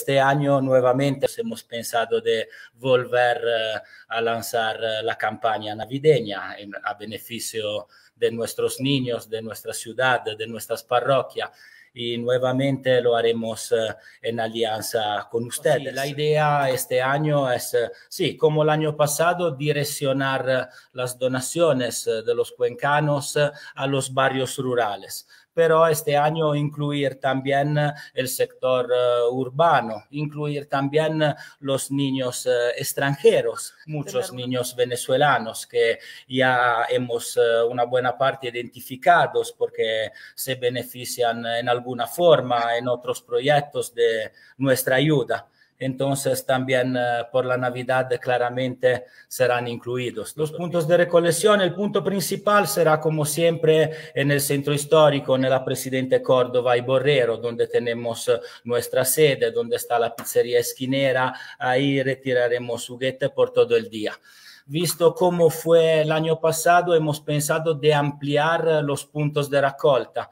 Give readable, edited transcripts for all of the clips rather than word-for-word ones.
este año nuevamente hemos pensado de volver a lanzar la campaña navideña a beneficio de nuestros niños, de nuestra ciudad, de nuestras parroquias. Y nuevamente lo haremos en alianza con ustedes. Sí, la idea este año es, sí, como el año pasado, direccionar las donaciones de los cuencanos a los barrios rurales. Pero este año incluir también el sector urbano, incluir también los niños extranjeros, muchos niños venezolanos que ya hemos una buena parte identificados porque se benefician en alguna forma en otros proyectos de nuestra ayuda. Entonces también por la Navidad claramente serán incluidos. Los puntos de recolección, el punto principal será como siempre en el centro histórico, en la Presidente Córdoba y Borrero, donde tenemos nuestra sede, donde está la pizzería esquinera. Ahí retiraremos juguete por todo el día. Visto cómo fue el año pasado, hemos pensado de ampliar los puntos de recolecta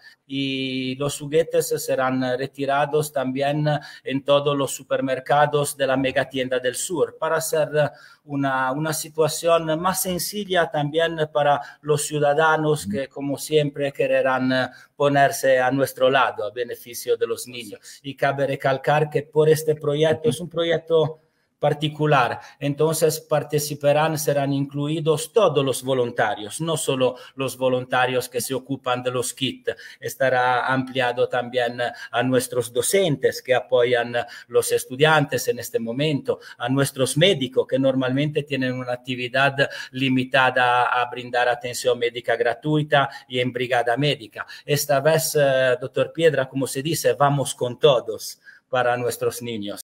y los juguetes serán retirados también en todos los supermercados de la megatienda del sur para hacer una situación más sencilla también para los ciudadanos que como siempre querrán ponerse a nuestro lado a beneficio de los niños. Y cabe recalcar que por este proyecto es un proyecto particular, entonces participarán, serán incluidos todos los voluntarios, no solo los voluntarios que se ocupan de los kits, estará ampliado también a nuestros docentes que apoyan los estudiantes en este momento, a nuestros médicos que normalmente tienen una actividad limitada a brindar atención médica gratuita y en brigada médica. Esta vez, doctor Piedra, como se dice, vamos con todos para nuestros niños.